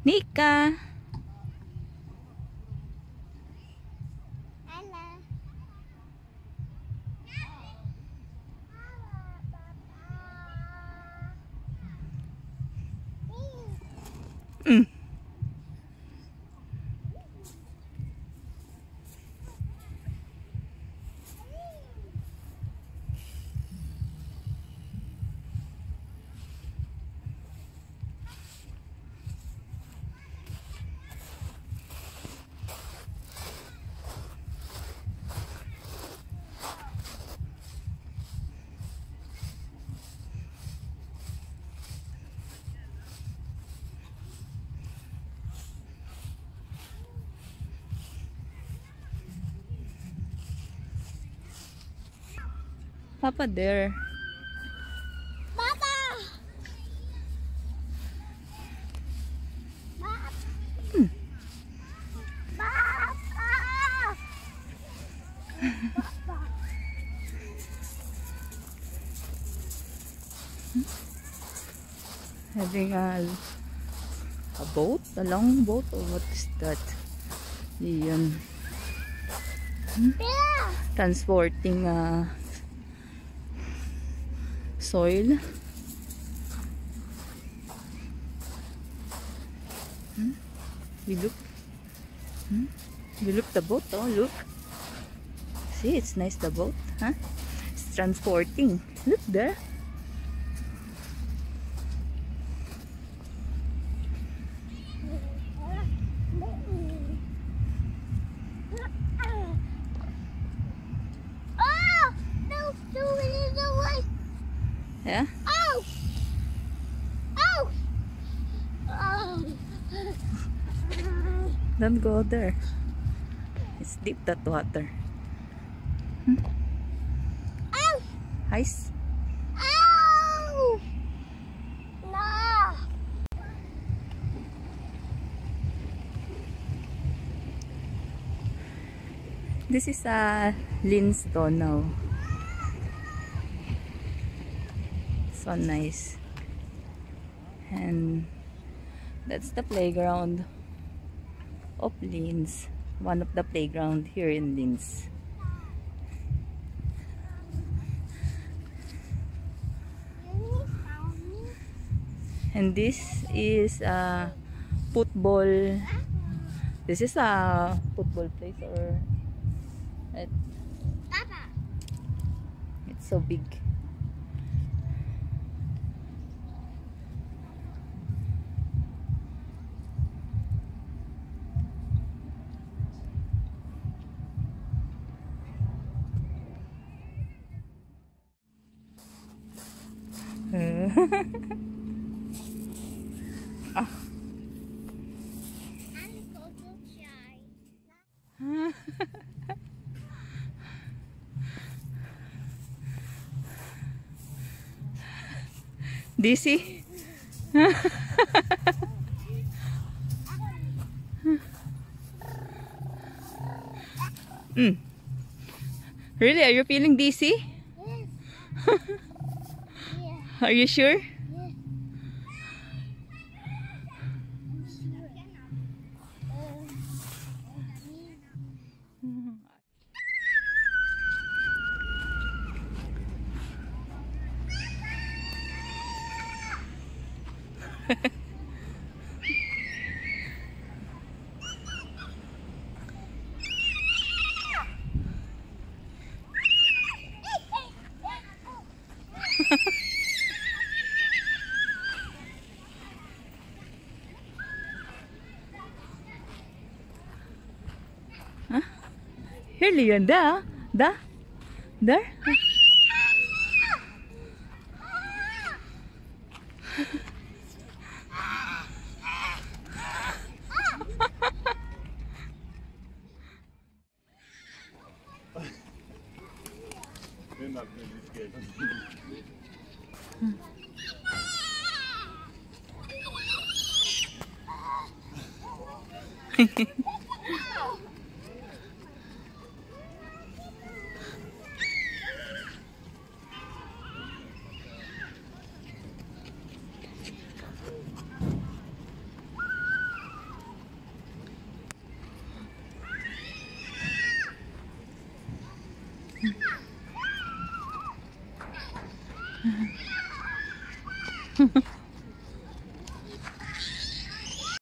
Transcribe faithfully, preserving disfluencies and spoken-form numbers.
Nika. Mm. Papa there. Papa! Hmm. Papa! Having a, a boat, a long boat, or what is that? Yun. Hmm? Transporting uh, soil. Hmm? We look. Hmm? We look the boat. Oh, look. See, it's nice the boat, huh? It's transporting. Look there. Oh! No, no, it is away. Yeah. Oh! Oh! Oh! Don't go there. It's deep, that water. Hmm? Oh! Ice. Oh! No! This is a Linz now. So nice. And that's the playground of Linz. One of the playground here in Linz. And this is a football. This is a football place, or it, Papa! it's so big. Ah. Dizzy? Mm. Really? Are you feeling dizzy? Yes. Yeah. Are you sure? Yes. Huh? Here, Leon. Da? Da? There?